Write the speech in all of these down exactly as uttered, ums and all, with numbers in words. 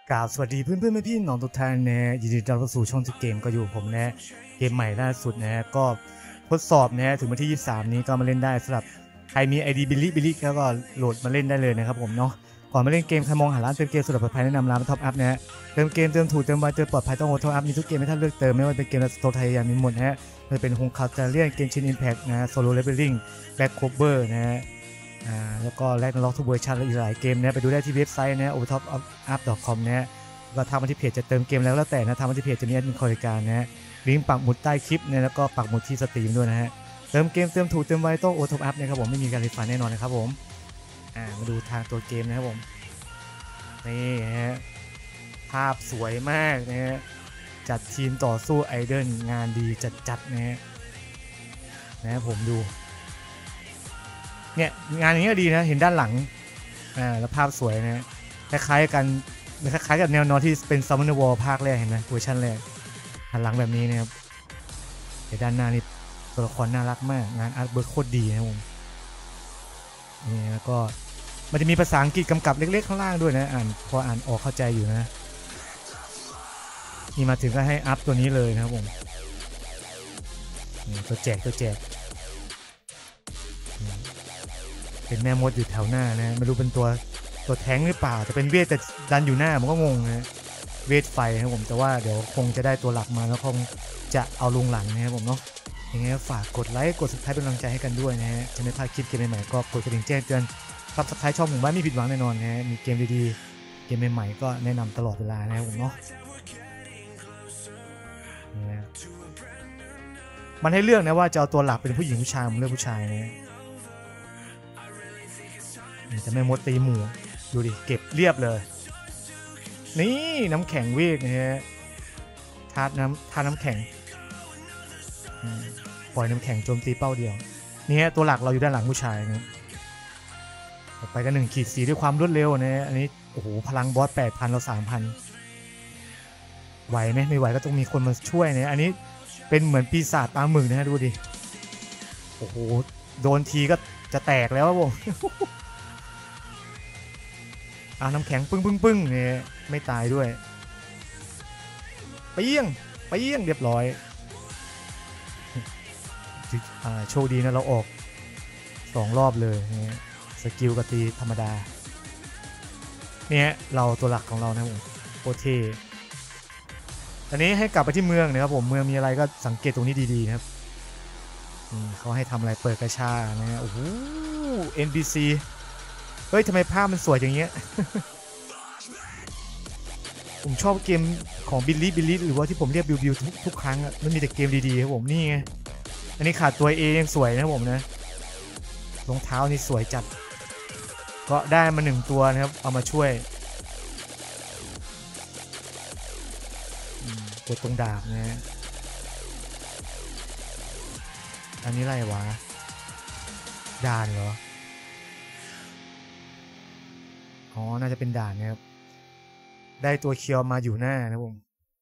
กราบสวัสดีเพื่อนเพื่อนพี่น้องทุกท่านนะยินดีต้อนรับสู่ช่องทุกเกมก็อยู่ผมนะเกมใหม่ล่าสุดนะก็ทดสอบนะถึงวันที่ยี่สิบสามนี้ก็มาเล่นได้สำหรับใครมี ไอ ดี บิลลี่บิลลี่แล้วก็โหลดมาเล่นได้เลยนะครับผมเนาะก่อนมาเล่นเกมใครมองหาร้านเติมเกมสุดปลอดภัยแนะนำร้านท็อปอัพนะฮะเติมเกมเติมถูกเติมไวเติมปลอดภัยต้องโอท็อปอัพมีทุกเกมให้ท่านเลือกเติมไม่ว่าเป็นเกมสโตไทยมีหมดนะฮะมันเป็นฮงคาร์เตเลียนเกมชินอิมแพคนะโซโล่เลเวลลิ่งแบ็คโคเวอร์นะฮะอ่าแล้วก็แลกล็อกทุกเวอร์ชันและอีกหลายเกมนะไปดูได้ที่เว็บไซต์นะ โอ ท็อปอัพ ดอท คอม นะฮะก็ทางมาที่เพจจะเติมเกมแล้วแล้วแต่นะทางมาที่เพจจะมีแอดมินคอยการนะฮะลิงก์ปักหมุดใต้คลิปเนี่ยแล้วก็ปักหมุดที่สตรีมด้วยนะฮะเติมเกมเติมถูกเติมไวต้องโอท็อปอัพนะครับผมไม่มีการรีฟันแน่นอนนะครับผมอ่ามาดูทางตัวเกมนะครับผมนี่ฮะภาพสวยมากนะฮะจัดทีมต่อสู้ไอเดิลงานดีจัดๆนะฮะนะผมดูเนี่ยงานอย่างนี้ก็ดีนะเห็นด้านหลังอ่าแล้วภาพสวยนะคล้ายๆกันคล้ายๆกับแนวนอนที่เป็นซัมมอนวอลภาคแรกเห็นไหมเวอร์ชันแรกหันหลังแบบนี้นะครับแต่ด้านหน้านี่ตัวละครน่ารักมากงานอาร์ตเวิร์คโคตรดีนะผมนี่แล้วก็มันจะมีภาษาอังกฤษกำกับเล็กๆข้างล่างด้วยนะอ่านพออ่านออกเข้าใจอยู่นะนี่มาถึงก็ให้อัพตัวนี้เลยนะครับผมตัวแจกตัวแจกเป็นแม่มดอยู่แถวหน้านะไม่รู้เป็นตัวตัวแท้งหรือเปล่าจะเป็นเวทแต่ดันอยู่หน้ามันก็งงนะเวทไฟครับผมแต่ว่าเดี๋ยวคงจะได้ตัวหลักมาแล้วคงจะเอาลงหลังนะครับผมเนาะยังไงฝากกดไลค์กดซับสไครป์เป็นกำลังใจให้กันด้วยนะฮะจะไม่พลาดคลิปเกมใหม่ๆก็กดกระดิ่งแจ้งเตือนซับสไครป์ช่องผมไม่มีผิดหวังแน่นอนนะฮะมีเกมดีๆเกมใหม่ๆก็แนะนำตลอดเวลานะครับผมเนาะมันให้เลือกนะว่าจะเอาตัวหลักเป็นผู้หญิงผู้ชายผมเลือกผู้ชายนะจะไม่มดตีหมูดูดิเก็บเรียบเลยนี่น้ำแข็งเวกนะฮะทาน้ำทาน้ำแข็งปล่อยน้ำแข็งโจมตีเป้าเดียวนี่ฮะตัวหลักเราอยู่ด้านหลังผู้ชายนะไปกันหนึ่งขีดสีด้วยความรวดเร็วนะอันนี้โอ้โหพลังบอสแปดพันเราสามพันไหวไหมไม่ไหวก็ต้องมีคนมาช่วยนะอันนี้เป็นเหมือนปีศาจปลาหมึกนะฮะดูดิโอ้โหโดนทีก็จะแตกแล้วครับผมเอาน้ำแข็งปึ้งปึ้งปึ้งเนี่ยไม่ตายด้วยไปเยี่ยงไปเยี่ยงเรียบร้อยอ่าโชคดีนะเราออกสองรอบเลยเนี่ยสกิลกตีธรรมดาเนี่ยเราตัวหลักของเรานะผมโคตรเท่ตอนนี้ให้กลับไปที่เมืองนะครับผมเมืองมีอะไรก็สังเกตตรงนี้ดีๆนะครับเขาให้ทำอะไรเปิดกระชานะฮะโอ้โห เอ็น พี ซี เฮ้ยทำไมภาพมันสวยอย่างเงี้ย ผมชอบเกมของบิลลี่บิลลี่หรือว่าที่ผมเรียกบิลบิลทุกทุกครั้งอ่ะมันมีแต่เกมดีๆครับผมนี่ไงอันนี้ขาดตัวเอยังสวยนะผมนะรองเท้านี่สวยจัดก็ได้มาหนึ่งตัวนะครับเอามาช่วยตัวตรงดาบนะอันนี้อะไรวะด่านเหรออ๋อน่าจะเป็นด่านนะครับได้ตัวเคียวมาอยู่หน้านะผม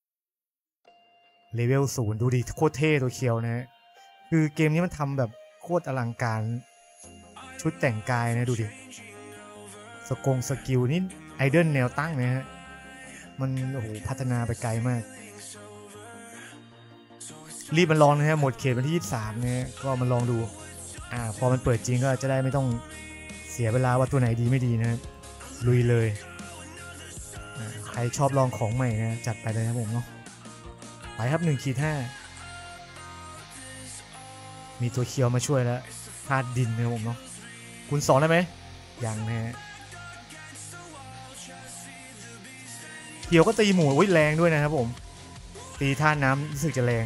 เลเวลศูนย์ดูดิโคตรเท่ตัวเคียวนะคือเกมนี้มันทำแบบโคตรอลังการชุดแต่งกายนะดูดิสกงสกิลนี่ไอเดิลแนวตั้งนะฮะมันโอ้โหพัฒนาไปไกลมากรีบมันลองนะฮะหมดเขตวันที่ยี่สิบสามเนี่ยก็มันลองดูอ่าพอมันเปิดจริงก็จะได้ไม่ต้องเสียเวลาว่าตัวไหนดีไม่ดีนะลุยเลยใครชอบลองของใหม่นะจัดไปเลยนะผมเนาะไปครับหนึ่งขีดห้ามีตัวเคียวมาช่วยแล้วธาตุดินนะผมเนาะคุณสองได้ไหมยังนะฮะเคียวก็ตีหมูวิ่งแรงด้วยนะครับผมตีธาตุน้ำรู้สึกจะแรง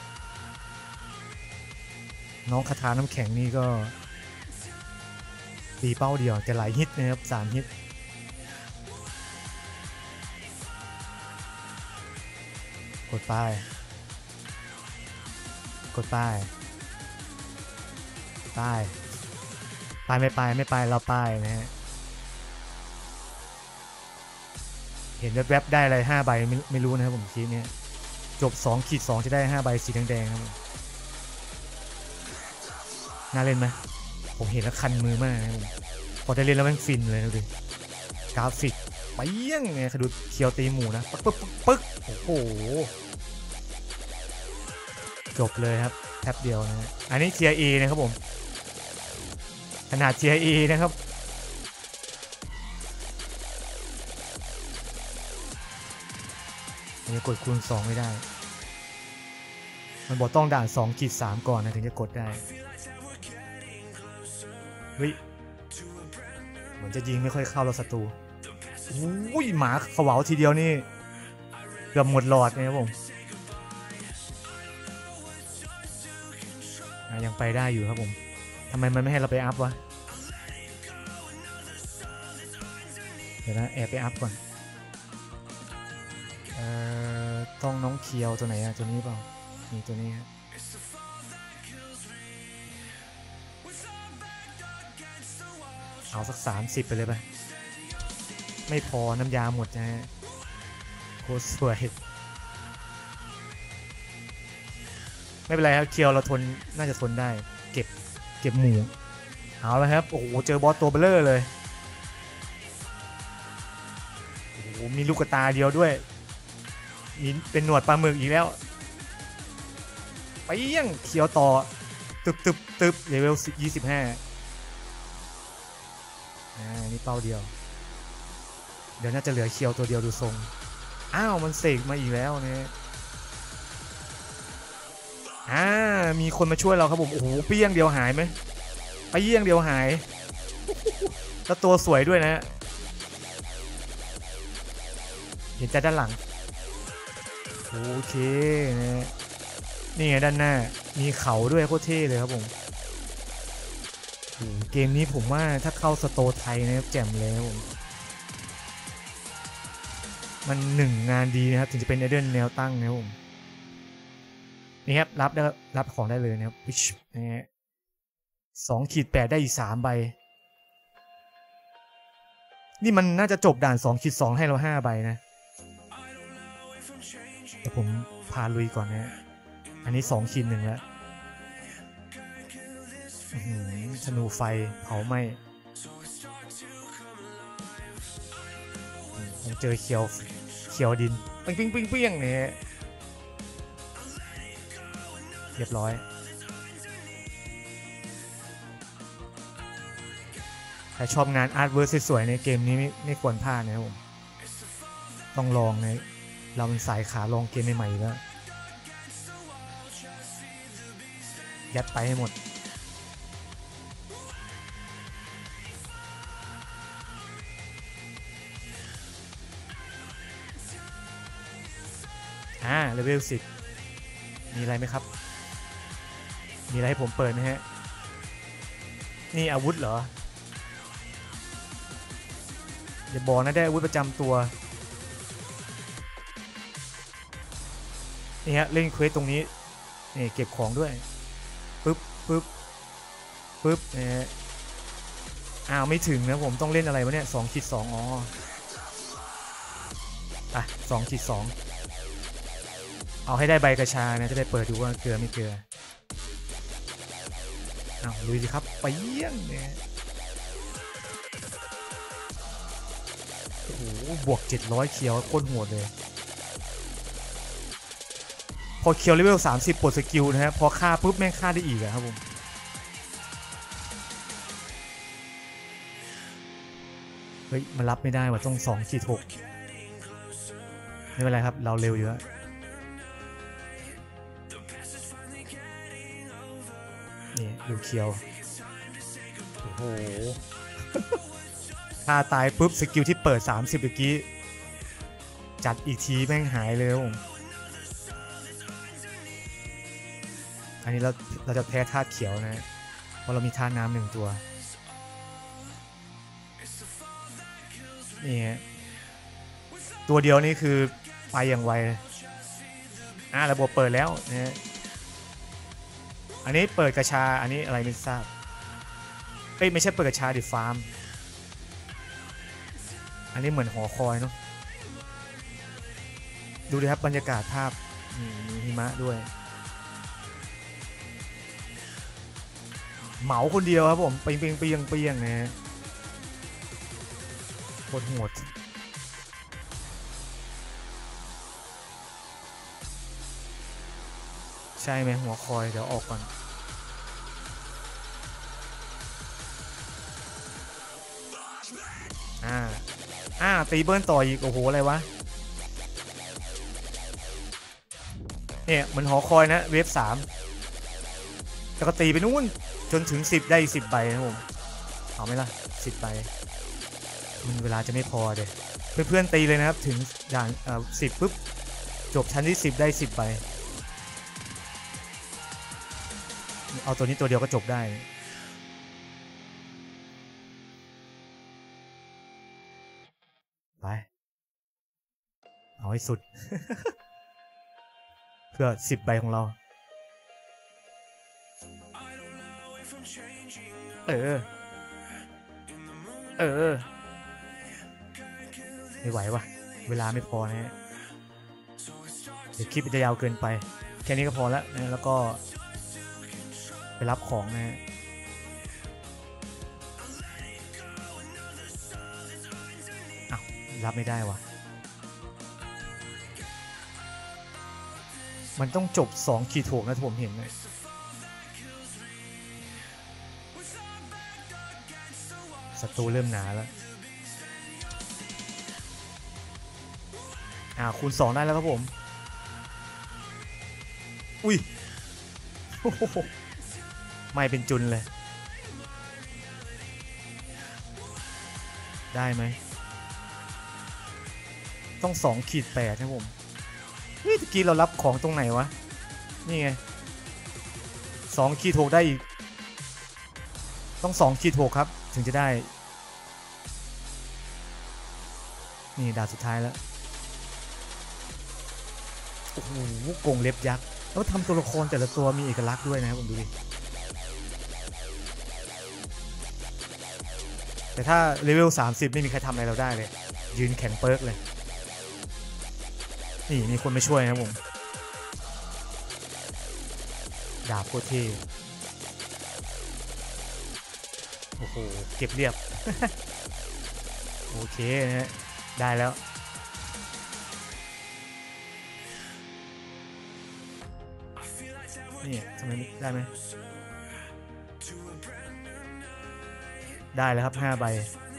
น้องคาถาน้ำแข็งนี่ก็ตีเป้าเดียวแต่หลายฮิตนะครับสามฮิตกดป้ายกดป้ายป้ายป้ายไม่ไปไม่ไปเราป้ายนะฮะเห็นแวบๆได้อะไรห้าใบไม่ไม่รู้นะครับผมทีนี้จบสองขีดสองจะได้ห้าใบสีแดงๆครับน่าเล่นไหมผมเห็นแล้วคันมือมากนะผมพอได้เล่นแล้วมันฟินเลยดูดิกราฟิกไปยังไงขดูเคียวตีหมูนะปึ๊กปึ๊กปึ๊กโอ้โหจบเลยครับแทบเดียวนะอันนี้เทียร์เอนะครับผมขนาดเทียร์เอนะครับนี่กดคูณสองไม่ได้มันบอกต้องด่านสองขีดสามก่อนนะถึงจะกดได้เฮ้ยเหมือนจะยิงไม่ค่อยเข้าเราศัตรูอุ้ยหมาขวาวทีเดียวนี่เกือบหมดหลอดนะครับผมยังไปได้อยู่ครับผมทำไมมันไม่ให้เราไปอัพวะเดี๋ยวนะแอบไปอัพก่อนเอ่อต้องน้องเคียวตัวไหนอะตัวนี้เปล่านี่ตัวนี้ฮะเอาสักสามสิบไปเลยไปไม่พอน้ำยาหมดนะฮะโคตรสวยไม่เป็นไรครับเคียวเราทนน่าจะทนได้เก็บเก็บหมูเอาแล้วครับโอ้โหเจอบอสตัวเบลเลอร์เลยโอ้โหมีลูกตาเดียวด้วยมีเป็นหนวดปลาหมึกอีกแล้วไปยังเคียวต่อตึบตึบตึบเลเวลยี่สิบห้าอ่านี่เป้าเดียวเดี๋ยวน่าจะเหลือเคียวตัวเดียวดูทรงอ้าวมันเสกมาอีกแล้วเนี่ยอ่ามีคนมาช่วยเราครับผมโอ้โหเปี้ยงเดียวหายไหมไปเยี่ยงเดียวหายแล้วตัวสวยด้วยนะเห็นใจด้านหลังโอเคนะนี่ไงด้านหน้ามีเขาด้วยโคตรเท่เลยครับผมเกมนี้ผมว่าถ้าเข้าสโตร์ไทยนะครับแจ่มเลยครับผมมันหนึ่งงานดีนะครับถึงจะเป็นไอเดนแนวตั้งนะครับผมนี่ครับรับได้รับของได้เลยนะครับนี่ฮะสองขีดแปดได้อีกสามใบนี่มันน่าจะจบด่านสองขีดสองให้เราห้าใบนะแต่ผมพาลุยก่อนนะอันนี้สองขีดหนึ่งแล้วธนูไฟเผาไหม้ผมเจอเขียวเขียวดินปิ้งปิ้งปิ้งปิ้งเนี่ยเรียบร้อยใครชอบงานอาร์ตเวิร์ดสวยๆในเกมนี้ไม่ไม่ควรพลาดนะครับผมต้องลองนะเราเป็นสายขาลองเกมใหม่ๆแล้วยัดไปให้หมดอ่าเลเวลสิบมีอะไรไหมครับมีอะไรให้ผมเปิดไหมฮะนี่อาวุธเหรออย่าบอกนะได้อาวุธประจำตัวนี่ฮะเล่นเควสตรงนี้นี่เก็บของด้วยปึ๊บปึ๊บปึ๊บเนี่ยอ้าวไม่ถึงนะผมต้องเล่นอะไรวะเนี่ยสองขีดสองอ๋ออ่ะสองขีดสองเอาให้ได้ใบกระชานะจะได้เปิดดูว่าเกลือไม่เกลืออ้าวลุยสิครับไปเยี่ยงเนี่ยโอ้โหบวกเจ็ดร้อยเคียวโคตรโหดเลยพอเคียวเลเวลสามสิบปลดสกิลนะฮะพอฆ่าปุ๊บแม่งฆ่าได้อีกอะครับผมเฮ้ยมันรับไม่ได้ว่ะต้องสองขีดหกไม่เป็นไรครับเราเร็วอยู่แล้วนี่ดูเคียวโอ้โหถ้าตายปุ๊บสกิลที่เปิดสามสิบเมื่อกี้จัดอีกทีแม่งหายเลยผมอันนี้เราเราจะแพ้ธาตุเขียวนะเพราะเรามีธาตุน้ำหนึ่งตัวนี่ฮะตัวเดียวนี่คือไปอย่างไวเลยอ่าระบบเปิดแล้วนะอันนี้เปิดกระชาอันนี้อะไรไม่ทราบเอ้ยไม่ใช่เปิดกระชาดิฟาร์มอันนี้เหมือนหอคอยเนาะดูดิครับบรรยากาศภาพมีหิมะด้วยเหมาคนเดียวครับผมเปียงเปียงเปียงเปียงนะโคตรโหดช่ไหมหัวคอยเดี๋ยวออกก่อนอ่าอ่าตีเบิ้ลต่ออีกโอ้โหอะไรวะเนี่ยเหมือนหอคอยนะเวฟสามแล้วก็ตีไปนู่นจนถึงสิบได้สิบใบนะผมเอาไหมล่ะสิบใบมันเวลาจะไม่พอเด็ดเพื่อนๆตีเลยนะครับถึงด่านเอ่อสิบปุ๊บจบชั้นที่สิบได้สิบใบเอาตัวนี้ตัวเดียวก็จบได้ไปเอาให้สุด เพื่อสิบใบของเราเออเออไม่ไหววะเวลาไม่พอนะฮะเดี๋ยวคลิปจะยาวเกินไปแค่นี้ก็พอแล้วนะแล้วก็ไปรับของนะฮะอ้าวรับไม่ได้วะมันต้องจบสองขีดถูกนะที่ผมเห็นเลยศัตรูเริ่มหนาแล้วอ่าคูณสองได้แล้วครับผมอุ้ยไม่เป็นจุนเลยได้ไหมต้องสองขีดแปดนะผมนี่ตะกี้เรารับของตรงไหนวะนี่ไงสองขีดหกได้อีกต้องสองขีดหกครับถึงจะได้นี่ดาบสุดท้ายแล้วโอ้โหกงเล็บยักษ์แล้วทำตัวละครแต่ละตัวมีเอกลักษณ์ด้วยนะครับผมดูดิแต่ถ้าเลเวลสามสิบไม่มีใครทำอะไรเราได้เลยยืนแข็งเปิร์กเลยนี่มีคนมาช่วยนะครับผมดาบโคตรเท่โอ้โหเก็บเรียบ โอเคนะฮะได้แล้วนี่ทำไมได้ไหมได้แล้วครับห้าใบ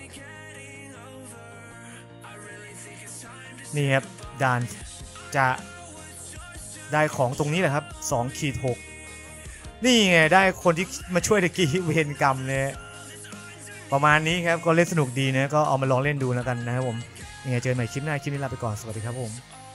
นี่ครับด่านจะได้ของตรงนี้แหละครับสองขีดหกนี่ไงได้คนที่มาช่วยตะกี้เวรกรรมเลยประมาณนี้ครับก็เล่นสนุกดีนะก็เอามาลองเล่นดูแล้วกันนะครับผมยังไงเจอกันใหม่คลิปหน้าคลิปนี้ลาไปก่อนสวัสดีครับผม